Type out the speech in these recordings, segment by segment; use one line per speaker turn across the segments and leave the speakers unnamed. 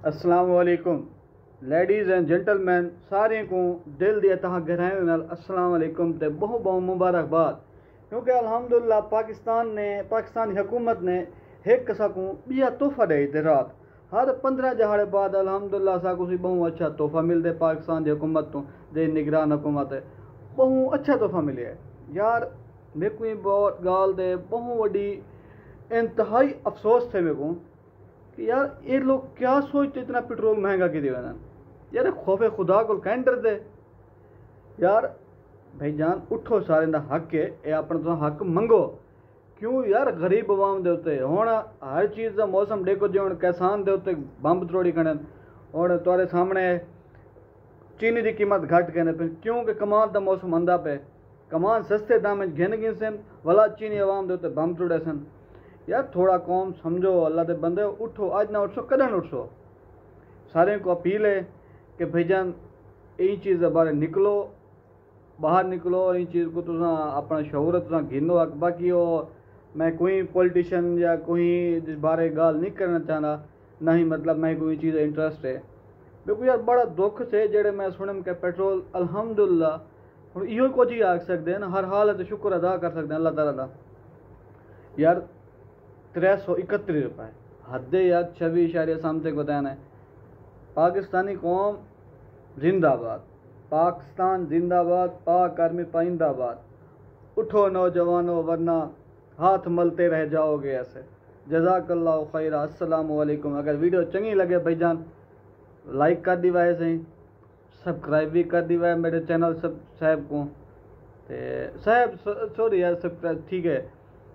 السلام علیکم ladies and gentleman سارے کو دل دیا تہاں گہرائیوں نال السلام علیکم تے بہت بہت مبارکباد کیونکہ الحمدللہ پاکستان حکومت نے ایک کسا کو بیا تحفہ دے تے رات ہر 15 جہاڑے بعد الحمدللہ سا کو سی بہت اچھا تحفہ مل دے پاکستان دی حکومت تو دے نگران حکومت ہے بہت اچھا تحفہ ملے ہے یار میں کوئی بہت گال دے بہت وڈی انتہائی افسوس تھے میں کو کہ یار یہ لوگ کیا سوچتے اتنا پیٹرول مہنگا کی دے یار خوف خدا کو کینڈر دے یار بھائی جان اٹھو سارے دا حق ہے اے اپنا تو حق منگو کیوں یار غریب عوام دے ہوتے ہوں ہر چیز دا موسم ڈیکو جی ہوں کسان دے ہوتے بمب تروڑی کھڑن ہوں تارے سامنے چینی دی قیمت گھٹ کہنے پہ کیونکہ کمان دا موسم اندہ پہ کمان سستے دام گھن گن سن ولا چینی عوام دے ہوتے بمب تروڑے سن یار تھوڑا قوم سمجھو اللہ دے بندے اٹھو آج نہ اٹھو کدن اٹھو سارے کو اپیل ہے کہ بھائی جان یہ چیز بارے نکلو باہر نکلو یہ چیز کو تو اپنا شعور تو گھنو باقی وہ میں کوئی پولیٹیشین یا کوئی جس بارے گال نہیں کرنا چاہنا نہ ہی مطلب میں کوئی چیز انٹرسٹ ہے بالکل یار بڑا دکھ سے جڑے میں سنم کہ پیٹرول الحمدللہ ہوں یہ کچھ ہی آکھ سکتے ہیں نا ہر حال ہے شکر ادا کر سکتے ہیں اللہ تعالیٰ کا یار 331 روپے حد یار 26.7 کو دینا ہے پاکستانی قوم زندہ باد پاکستان زندہ باد پاک آرمی پائندہ باد اٹھو نوجوانوں ورنہ ہاتھ ملتے رہ جاؤ گے ایسے جزاک اللہ خیر السلام علیکم اگر ویڈیو چنگی لگے بھائی جان لائک کر دی وائے صحیح سبسکرائب بھی کر دی وائے میرے چینل سب صاحب کو صاحب سوری یار سبسکرائب ٹھیک ہے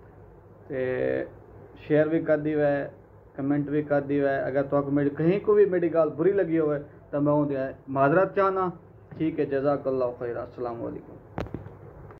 شیئر بھی کر دی ہے کمنٹ بھی کر دی ہے اگر تو میری کہیں کو بھی میری گال بری لگی ہوئے تو میں معذرت چاہنا ٹھیک ہے جزاک اللہ خیر السلام علیکم